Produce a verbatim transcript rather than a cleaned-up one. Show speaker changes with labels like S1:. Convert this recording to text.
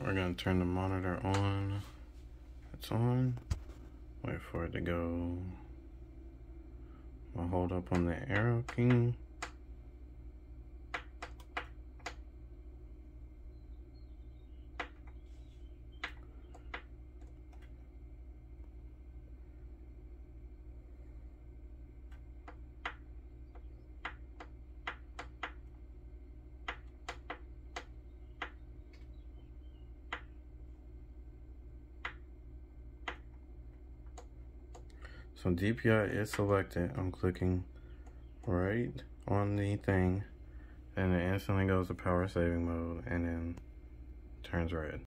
S1: we're gonna turn the monitor on. It's on. Wait for it to go. I'll hold up on the arrow key. So D P I is selected. I'm clicking right on the thing, and it instantly goes to power saving mode and then turns red.